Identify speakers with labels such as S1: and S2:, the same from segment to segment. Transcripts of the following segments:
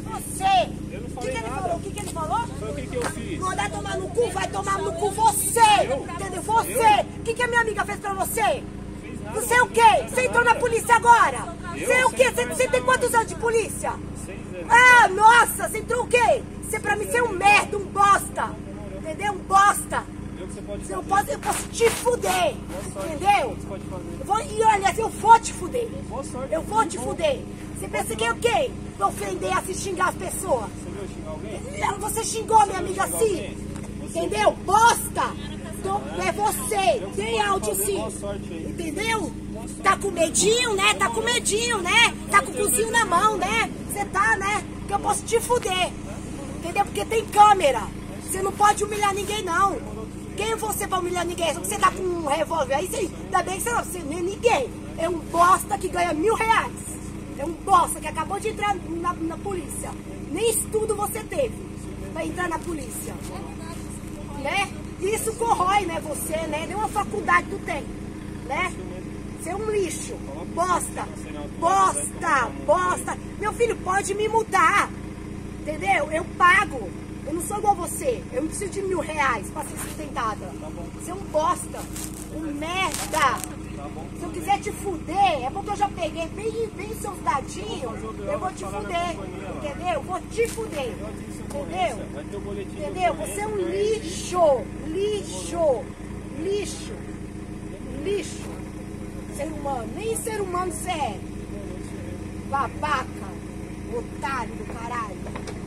S1: você.
S2: Eu não
S1: O que
S2: falei
S1: ele
S2: nada.
S1: falou? O que ele falou?
S2: Foi o que eu fiz.
S1: Mandar tomar no cu, vai tomar no cu você. Entendeu? Você. O que a minha amiga fez pra você? Você é o quê? Você entrou na polícia agora? Você é o quê? Você tem quantos anos de polícia?
S2: 6 anos.
S1: Ah, nossa, você entrou o quê? Você pra mim você é um merda, um bosta. Entendeu? Um bosta. Eu posso te fuder. Entendeu? E olha, eu vou te fuder. Eu vou te fuder. Você pensa que é o quê? Ofender, assim, xingar as pessoas.
S2: Você viu xingar alguém?
S1: Você xingou minha amiga assim. Entendeu? Bosta. Então, é você. Tem áudio sim. Entendeu? Tá com medinho, né? Tá com medinho, né? Tá com o cozinho na mão, né? Você tá, né? Que eu posso te fuder. Entendeu? Porque tem câmera. Você não pode humilhar ninguém, não. Quem é você pra humilhar ninguém? Só que você tá com um revólver aí, ainda bem que você não é ninguém. É um bosta que ganha R$1000. É um bosta que acabou de entrar na polícia. Nem estudo você teve pra entrar na polícia. Né? Isso corrói, né? Você, né? Nem uma faculdade tu tem. Né? Você é um lixo. Bosta. Bosta. Bosta. Meu filho, pode me mudar. Entendeu? Eu pago. Eu não sou igual você. Eu não preciso de R$1000 pra ser sustentada. Você é um bosta. Um merda. Se eu quiser te fuder, é porque eu já peguei bem seus dadinhos. Eu vou te fuder. Entendeu? Eu vou te fuder. Entendeu? Entendeu? Você é um lixo. Lixo. Lixo. Lixo. Ser humano. Nem ser humano você é. Babaca. Otário do caralho.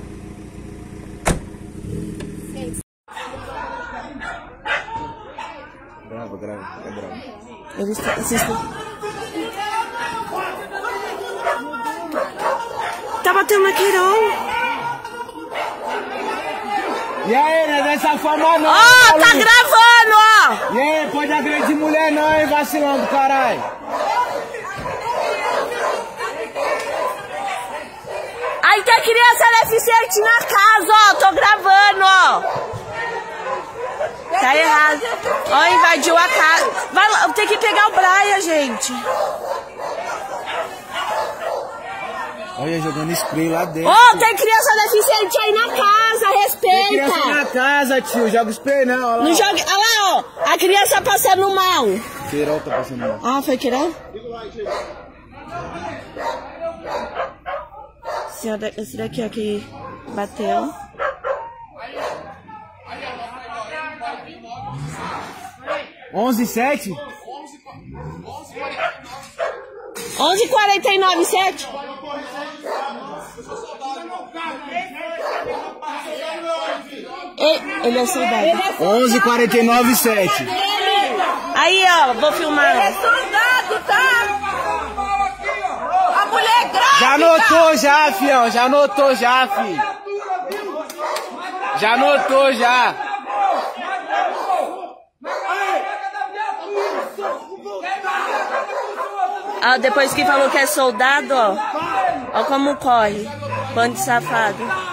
S3: Grava, é bravo.
S4: Eles tá batendo na Queiroz.
S3: E aí, não é dessa forma não.
S4: Ó, tá gravando, ó.
S3: E aí, pode agredir mulher não, hein, vacilando, caralho.
S4: Aí tem criança deficiente na casa, ó. Tô gravando, ó. Tá errado. Ó, invadiu a casa. Vai lá, tem que pegar o Braia, gente.
S3: Olha, jogando spray lá dentro.
S4: Ó, tem criança deficiente aí na casa, respeita.
S3: Tem criança na casa, tio. Joga spray não, olha lá.
S4: Não joga. Olha lá, ó. A criança passando mal.
S3: Queiroz tá passando mal.
S4: Ah, foi Queiroz? Esse daqui, ó, que bateu.
S3: Onze 7?
S4: 11h49, 7. Ele é soldado.
S3: 11h49, 7.
S4: Aí, ó, vou filmar. Ele é soldado, tá? A mulher grávida.
S3: Já anotou já, fião. Já anotou já, fi. Já anotou já.
S4: Ah, depois que falou que é soldado, ó. Ó como corre. Bando de safado.